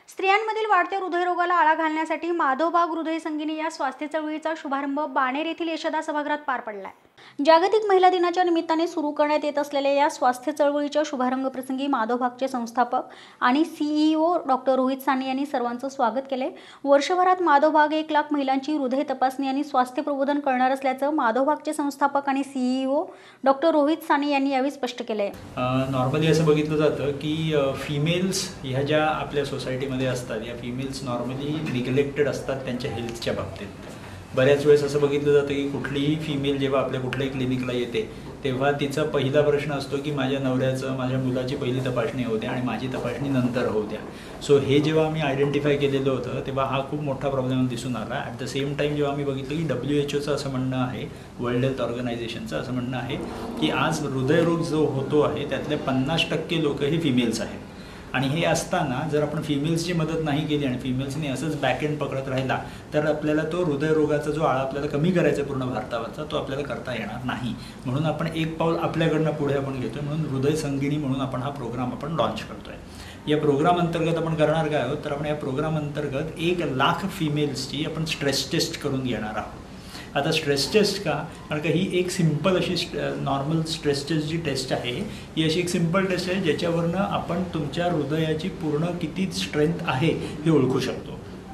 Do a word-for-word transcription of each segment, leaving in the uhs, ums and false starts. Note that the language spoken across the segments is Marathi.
स्त्रियांमधील वाढत्या हृदयरोगाला आळा घालण्यासाठी माधवबाग हृदय संगिनी या स्वास्थ्य चळवळीचा शुभारंभ बाणेर येथील यशदा सभागृहात पार पडला आहे। जागतिक महिला दिनाच्या निमित्ताने सुरू करण्यात येत असलेल्या या स्वास्थ्य चळवळीच्या शुभारंभ प्रसंगी माधवबागचे संस्थापक आणि सीईओ डॉक्टर रोहित साने यांनी सर्वांचं स्वागत केले। वर्षभरात माधवबाग एक लाख महिलांची हृदय तपासणी आणि स्वास्थ्य प्रबोधन करणार असल्याचं माधवबागचे संस्थापक आणि सीईओ डॉक्टर रोहित साने यांनी यावेळी स्पष्ट केले। नॉर्मली असं बघितलं जातं की फिमेल्स ह्या ज्या आपल्या सोसायटीमध्ये असतात या फिमेल्स नॉर्मली निग्लेक्टेड असतात त्यांच्या हेल्थच्या बाबतीत। बऱ्याच वेळेस असं बघितलं जातं की कुठलीही फिमेल जेव्हा आपल्या कुठल्याही क्लिनिकला येते तेव्हा तिचा पहिला प्रश्न असतो की माझ्या नवऱ्याचं माझ्या मुलाची पहिली तपासणी होते आणि माझी तपासणी नंतर होत्या। सो हे जेव्हा आम्ही आयडेंटिफाय केलेलं होतं तेव्हा हा खूप मोठा प्रॉब्लेम दिसून आला। ॲट द सेम टाईम जेव्हा आम्ही बघितलं की डब्ल्यू एच ओचं असं म्हणणं आहे, वर्ल्ड हेल्थ ऑर्गनायझेशनचं असं म्हणणं आहे की आज हृदयरोग जो होतो आहे त्यातले पन्नास टक्के लोक हे फिमेल्स आहेत। आणि हे असताना जर आपण फिमेल्सची मदत नाही केली आणि फिमेल्सनी असंच बॅकएंड पकडत राहिला तर आपल्याला तो हृदयरोगाचा जो आळा आपल्याला कमी करायचा पूर्ण भारतावरचा तो आपल्याला करता येणार नाही। म्हणून आपण एक पाऊल आपल्याकडनं पुढे आपण घेतोय, म्हणून हृदय संगिनी म्हणून आपण हा प्रोग्राम आपण लॉन्च करतोय। या प्रोग्राम अंतर्गत आपण करणार काय आहोत तर आपण या प्रोग्राम अंतर्गत एक लाख फिमेल्सची आपण स्ट्रेस टेस्ट करून घेणार आहोत। आता स्ट्रेस टेस्ट का? कारण का ही एक सिंपल अशी नॉर्मल स्ट्रेस टेस्ट जी टेस्ट आहे ही अशी एक सिंपल टेस्ट आहे ज्याच्यावरनं आपण तुमच्या हृदयाची पूर्ण किती स्ट्रेंथ आहे हे ओळखू शकतो।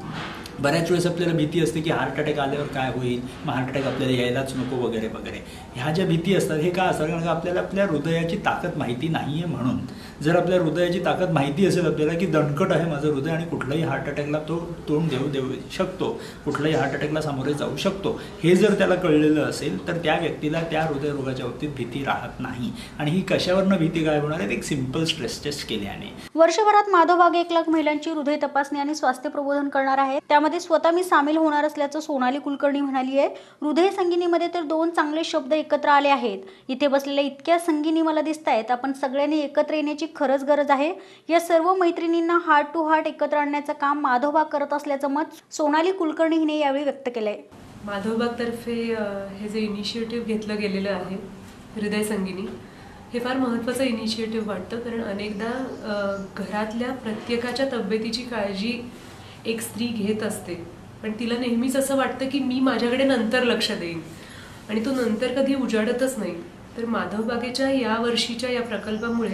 बऱ्याच वेळेस आपल्याला भीती असते की हार्ट अटॅक आल्यावर काय होईल, मग हार्ट अटॅक आपल्याला यायलाच नको वगैरे वगैरे। ह्या ज्या भीती असतात हे का असतात? कारण का आपल्याला आपल्या हृदयाची ताकद माहिती नाही आहे। म्हणून जर आपल्या हृदयाची ताकद माहिती असेल आपल्याला की दणकट आहे माझं हृदय आणि कुठल्याही हार्ट अटॅकला तो तोंड देऊ देऊ शकतो, कुठल्याही हार्ट अटॅकला सामोरे जाऊ शकतो, हे जर त्याला कळलेलं असेल तर त्या व्यक्तीला त्या हृदयरोगाच्या बाबतीत भीती राहत नाही। आणि ही कशावरनं भीती काय होणार आहे? एक सिंपल स्ट्रेस टेस्ट केल्याने। वर्षभरात माधवबाग एक लाख महिलांची हृदय तपासणी आणि स्वास्थ्य प्रबोधन करणार आहे। त्यामध्ये स्वतः मी सामील होणार असल्याचं सोनाली कुलकर्णी म्हणाली आहे। हृदय संगिनीमध्ये तर दोन चांगले शब्द एकत्र आले आहेत। इथे बसलेल्या इतक्या संगिनी मला दिसत आहेत। आपण सगळ्यांनी एकत्र येण्याची खरंच गरज आहे। या सर्व मैत्रिणींना हार्ट टू हार्ट एकत्र आणण्याचं काम माधवबाग करत असल्याचं मत सोनाली कुलकर्णी हिने यावेळी व्यक्त केलंय। माधवबाग तर्फे हे जे इनिशिएटिव्ह घेतलं गेलेलं आहे हृदय संगिनी हे फार महत्त्वाचं इनिशिएटिव्ह वाटतं, कारण अनेकदा घरातल्या प्रत्येकाच्या तब्येतीची काळजी एक स्त्री घेत असते, पण तिला नेहमीच असं वाटतं की मी माझ्याकडे नंतर लक्ष देईन आणि तो नंतर कधी उजाडतच नाही। तर माधवबागेच्या या वर्षीच्या या प्रकल्पामुळे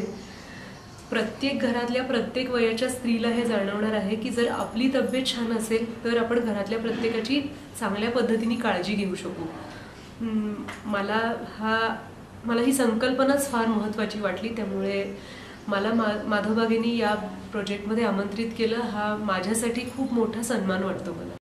प्रत्येक घरातल्या प्रत्येक वयाच्या स्त्रीला हे जाणवणार आहे की जर आपली तब्येत छान असेल तर आपण घरातल्या प्रत्येकाची चांगल्या पद्धतीने काळजी घेऊ शकू। मला हा मला ही संकल्पनाच फार महत्त्वाची वाटली, त्यामुळे मला मा माधवबागेने या प्रोजेक्टमध्ये आमंत्रित केलं हा माझ्यासाठी खूप मोठा सन्मान वाटतो मला।